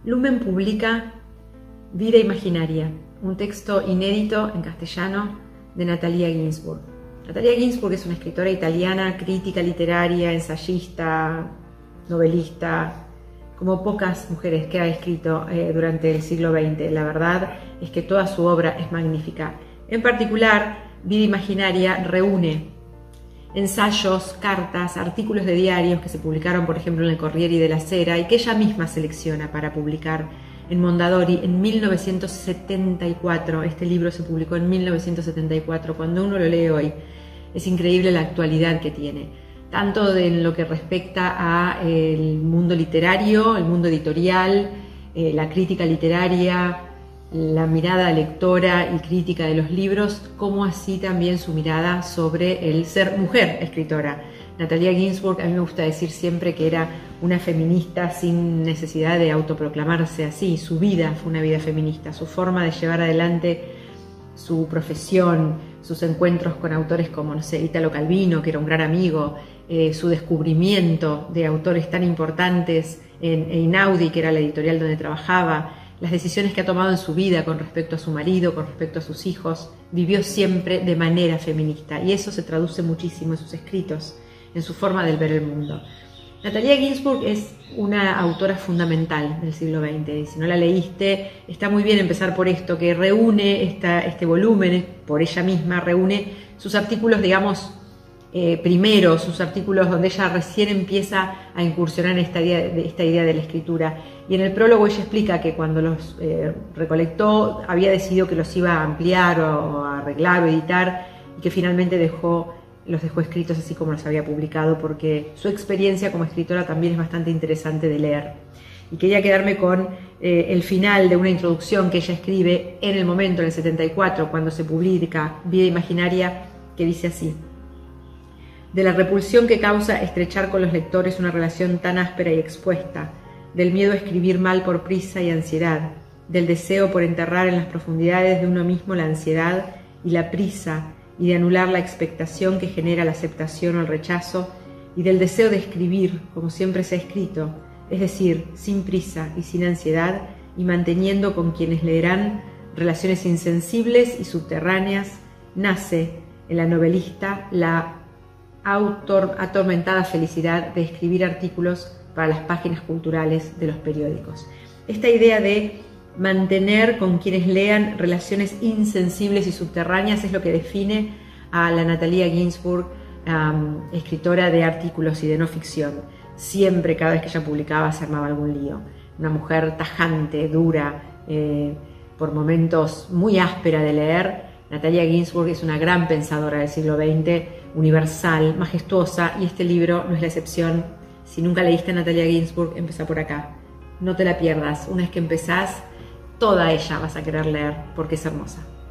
Lumen publica Vida Imaginaria, un texto inédito en castellano de Natalia Ginzburg. Natalia Ginzburg es una escritora italiana, crítica literaria, ensayista, novelista, como pocas mujeres que ha escrito durante el siglo XX. La verdad es que toda su obra es magnífica. En particular, Vida Imaginaria reúne ensayos, cartas, artículos de diarios que se publicaron, por ejemplo, en el Corriere della Sera y que ella misma selecciona para publicar en Mondadori en 1974. Este libro se publicó en 1974. Cuando uno lo lee hoy, es increíble la actualidad que tiene, tanto en lo que respecta al mundo literario, el mundo editorial, la crítica literaria, la mirada lectora y crítica de los libros, como así también su mirada sobre el ser mujer escritora. Natalia Ginzburg, a mí me gusta decir siempre que era una feminista sin necesidad de autoproclamarse así. Su vida fue una vida feminista, su forma de llevar adelante su profesión, sus encuentros con autores como, no sé, Italo Calvino, que era un gran amigo, su descubrimiento de autores tan importantes en Einaudi, que era la editorial donde trabajaba, las decisiones que ha tomado en su vida con respecto a su marido, con respecto a sus hijos. Vivió siempre de manera feminista y eso se traduce muchísimo en sus escritos, en su forma de ver el mundo. Natalia Ginzburg es una autora fundamental del siglo XX y si no la leíste, está muy bien empezar por esto, que reúne este volumen, por ella misma, reúne sus artículos, digamos, primeros, sus artículos donde ella recién empieza a incursionar en esta idea de la escritura. Y en el prólogo ella explica que cuando los recolectó había decidido que los iba a ampliar o a arreglar o editar y que finalmente los dejó escritos así como los había publicado, porque su experiencia como escritora también es bastante interesante de leer. Y quería quedarme con el final de una introducción que ella escribe en el momento, en el 74, cuando se publica Vida Imaginaria, que dice así: de la repulsión que causa estrechar con los lectores una relación tan áspera y expuesta, del miedo a escribir mal por prisa y ansiedad, del deseo por enterrar en las profundidades de uno mismo la ansiedad y la prisa y de anular la expectación que genera la aceptación o el rechazo, y del deseo de escribir como siempre se ha escrito, es decir, sin prisa y sin ansiedad, y manteniendo con quienes leerán relaciones insensibles y subterráneas, nace en la novelista la atormentada felicidad de escribir artículos para las páginas culturales de los periódicos. Esta idea de mantener con quienes lean relaciones insensibles y subterráneas es lo que define a la Natalia Ginzburg, escritora de artículos y de no ficción. Siempre, cada vez que ella publicaba, se armaba algún lío. Una mujer tajante, dura, por momentos muy áspera de leer. Natalia Ginzburg es una gran pensadora del siglo XX, universal, majestuosa, y este libro no es la excepción. Si nunca leíste a Natalia Ginzburg, empezá por acá. No te la pierdas. Una vez que empezás, toda ella vas a querer leer porque es hermosa.